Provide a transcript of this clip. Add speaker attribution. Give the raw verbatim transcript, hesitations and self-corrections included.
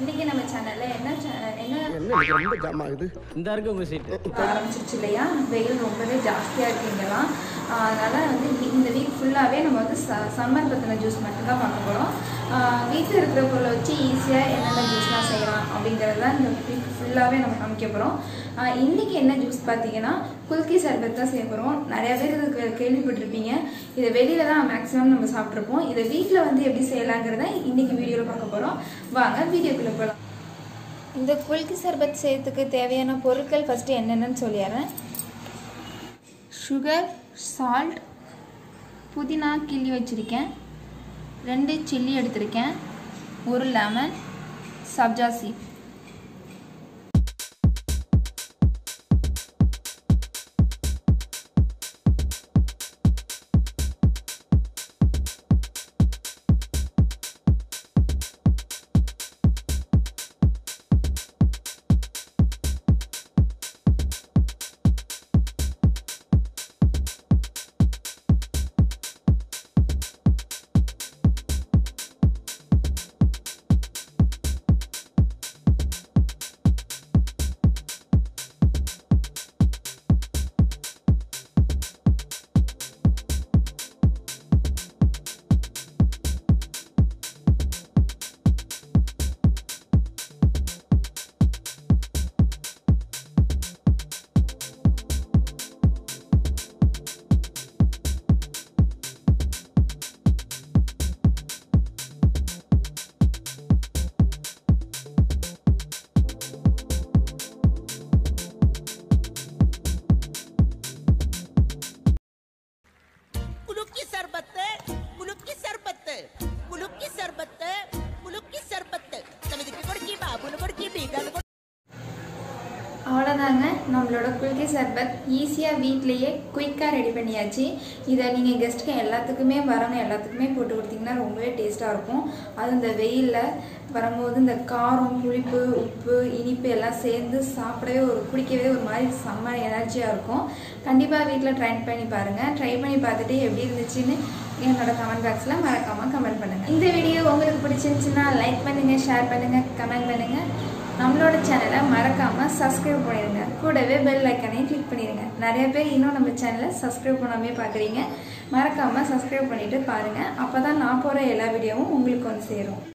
Speaker 1: இன்னைக்கு நம்ம சேனல்ல என்ன என்ன
Speaker 2: என்ன ரொம்ப ஜாம் ஆகுது இந்த இருக்கு உங்க சீட்
Speaker 1: ஆரம்பிச்சிருச்சு இல்லையா வெயில் ரொம்பவே ஜாஸ்தியா இருக்குங்களா அதனால வந்து இந்த வீக் ஃபுல்லாவே நம்ம வந்து சம்மர் பத்தின ஜூஸ் மட்டும் தான் பண்ண போறோம் வீட்டில் இருக்கிற பொருளை வச்சு ஈஸியாக என்னென்ன ஜூஸ்லாம் செய்யலாம் அப்படிங்கிறத இந்த வீக் ஃபுல்லாகவே நம்ம காமிக்க போகிறோம் இன்றைக்கி என்ன ஜூஸ் பார்த்தீங்கன்னா குல்கி சர்பத் தான் செய்ய போகிறோம் நிறையா பேர் இதுக்கு கேள்விப்பட்டிருப்பீங்க இதை வெளியில் தான் மேக்ஸிமம் நம்ம சாப்பிட்ருப்போம் இதை வீட்டில் வந்து எப்படி செய்யலாங்கிறத இன்றைக்கி வீடியோவில் பார்க்க போகிறோம் வாங்க வீடியோக்குள்ளே போகலாம் இந்த குல்கி சர்பத் செய்யறதுக்கு தேவையான பொருட்கள் ஃபஸ்ட்டு என்னென்னு சொல்லிடுறேன் சுகர் சால்ட் புதினா கிள்ளி வச்சுருக்கேன் ரெண்டு சில்லி எடுத்திருக்கேன் ஒரு lemon sabja seed
Speaker 3: Kulukki sarbath, kulukki sarbath, kulukki sarbath, kulukki sarbath. Samidhukku kodki, baabunu kodki, beeganu kodki.
Speaker 1: அவ்வளோதாங்க நம்மளோட குல்கி சர்பத் ஈஸியாக வீட்லேயே குயிக்காக ரெடி பண்ணியாச்சு இதை நீங்கள் கெஸ்ட்டுக்கு எல்லாத்துக்குமே வரவங்க எல்லாத்துக்குமே போட்டு கொடுத்தீங்கன்னா ரொம்பவே டேஸ்ட்டாக இருக்கும் அது இந்த வெயிலில் வரும்போது இந்த காரம் புளிப்பு உப்பு இனிப்பு எல்லாம் சேர்ந்து சாப்பிடவே ஒரு குடிக்கவே ஒரு மாதிரி செம்ம எனர்ஜியாக இருக்கும் கண்டிப்பாக வீட்டில் ட்ரை பண்ணி பாருங்கள் ட்ரை பண்ணி பார்த்துட்டு எப்படி இருந்துச்சுன்னு என்னோட கமெண்ட் பாக்ஸில் மறக்காமல் கமெண்ட் பண்ணுங்கள் இந்த வீடியோ உங்களுக்கு பிடிச்சிருந்துச்சுன்னா லைக் பண்ணுங்கள் ஷேர் பண்ணுங்கள் கமெண்ட் பண்ணுங்கள் நம்மளோட சேனலை மறக்காமல் சப்ஸ்கிரைப் பண்ணிடுங்க கூடவே பெல் ஐக்கனையும் கிளிக் பண்ணிடுங்க நிறைய பேர் இன்னும் நம்ம சேனலை சப்ஸ்கிரைப் பண்ணாமே பார்க்குறீங்க மறக்காமல் சப்ஸ்கிரைப் பண்ணிவிட்டு பாருங்கள் அப்போ தான் நான் போகிற எல்லா வீடியோவும் உங்களுக்கு வந்து சேரும்